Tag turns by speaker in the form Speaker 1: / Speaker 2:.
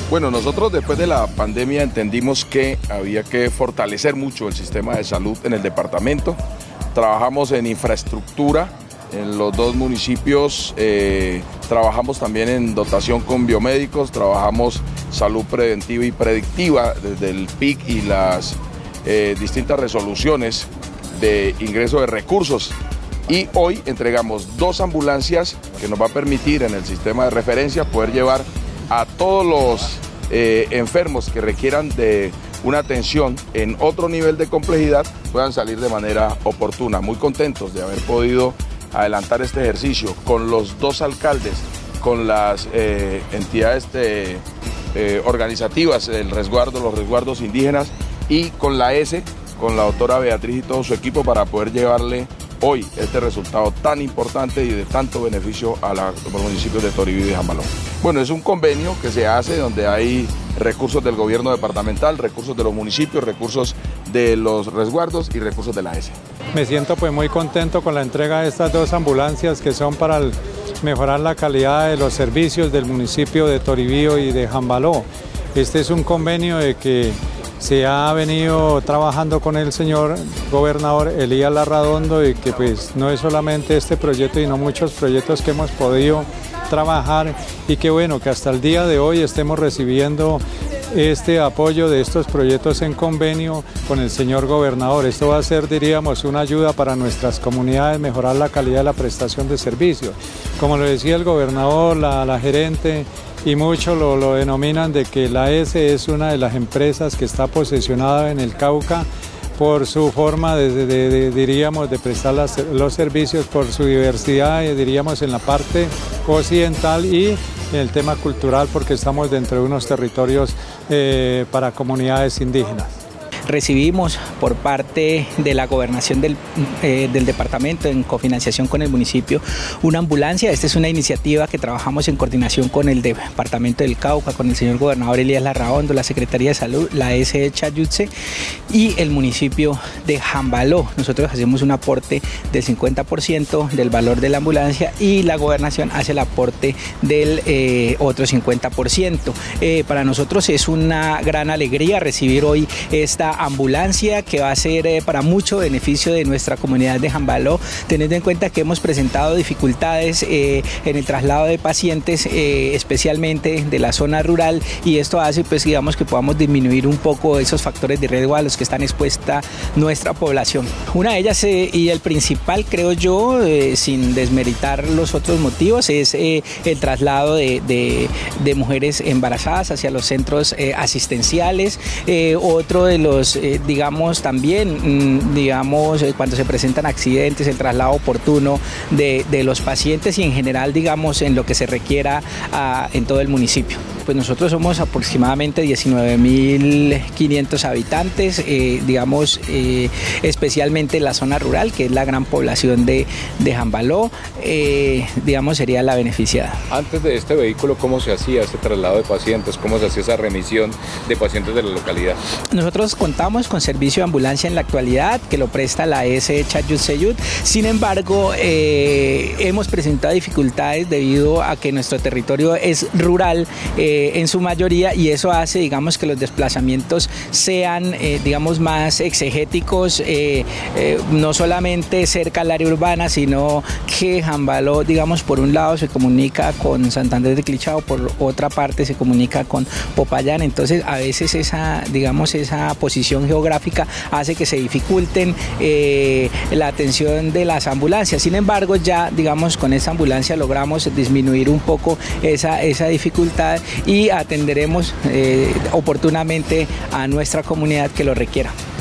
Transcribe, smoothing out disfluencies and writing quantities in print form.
Speaker 1: Bueno, nosotros después de la pandemia entendimos que había que fortalecer mucho el sistema de salud en el departamento. Trabajamos en infraestructura en los dos municipios, trabajamos también en dotación con biomédicos, trabajamos salud preventiva y predictiva desde el PIC y las distintas resoluciones de ingreso de recursos. Y hoy entregamos 2 ambulancias que nos va a permitir en el sistema de referencia poder llevar a todos los enfermos que requieran de una atención en otro nivel de complejidad puedan salir de manera oportuna. Muy contentos de haber podido adelantar este ejercicio con los 2 alcaldes, con las entidades organizativas del resguardo, los resguardos indígenas y con la ESE, con la doctora Beatriz y todo su equipo para poder llevarle hoy este resultado tan importante y de tanto beneficio a los municipios de Toribío y de Jambaló. Bueno, es un convenio que se hace donde hay recursos del gobierno departamental, recursos de los municipios, recursos de los resguardos y recursos de la ESE.
Speaker 2: Me siento pues muy contento con la entrega de estas 2 ambulancias que son para mejorar la calidad de los servicios del municipio de Toribío y de Jambaló. Este es un convenio de que se ha venido trabajando con el señor gobernador Elías Larradondo y que pues no es solamente este proyecto sino muchos proyectos que hemos podido trabajar y que bueno que hasta el día de hoy estemos recibiendo este apoyo de estos proyectos en convenio con el señor gobernador. Esto va a ser, diríamos, una ayuda para nuestras comunidades, mejorar la calidad de la prestación de servicios. Como lo decía el gobernador, la gerente y muchos lo denominan de que la ESE es una de las empresas que está posesionada en el Cauca por su forma diríamos, de prestar los servicios, por su diversidad, diríamos, en la parte occidental y en el tema cultural, porque estamos dentro de unos territorios para comunidades indígenas.
Speaker 3: Recibimos por parte de la gobernación del departamento en cofinanciación con el municipio una ambulancia. Esta es una iniciativa que trabajamos en coordinación con el departamento del Cauca, con el señor gobernador Elías Larradondo, la Secretaría de Salud, la ESE Chayutse y el municipio de Jambaló. Nosotros hacemos un aporte del 50% del valor de la ambulancia y la gobernación hace el aporte del otro 50%. Para nosotros es una gran alegría recibir hoy esta ambulancia que va a ser para mucho beneficio de nuestra comunidad de Jambaló, teniendo en cuenta que hemos presentado dificultades en el traslado de pacientes, especialmente de la zona rural, y esto hace pues digamos que podamos disminuir un poco esos factores de riesgo a los que están expuesta nuestra población. Una de ellas y el principal, creo yo, sin desmeritar los otros motivos, es el traslado de mujeres embarazadas hacia los centros asistenciales. Otro de los digamos también, digamos, cuando se presentan accidentes, el traslado oportuno de los pacientes y en general, digamos, en lo que se requiera en todo el municipio. Pues nosotros somos aproximadamente 19.500 habitantes, digamos, especialmente en la zona rural, que es la gran población de Jambaló, digamos, sería la beneficiada.
Speaker 4: Antes de este vehículo, ¿cómo se hacía este traslado de pacientes? ¿Cómo se hacía esa remisión de pacientes de la localidad?
Speaker 3: Nosotros contamos con servicio de ambulancia en la actualidad, que lo presta la ESE Chayut. Sin embargo, hemos presentado dificultades debido a que nuestro territorio es rural en su mayoría, y eso hace, digamos, que los desplazamientos sean, digamos, más exegéticos, no solamente cerca al área urbana, sino que Jambaló, digamos, por un lado se comunica con Santander de Clichao, por otra parte se comunica con Popayán. Entonces a veces esa, digamos, esa posición geográfica hace que se dificulten la atención de las ambulancias. Sin embargo, ya, digamos, con esta ambulancia logramos disminuir un poco esa dificultad y atenderemos oportunamente a nuestra comunidad que lo requiera.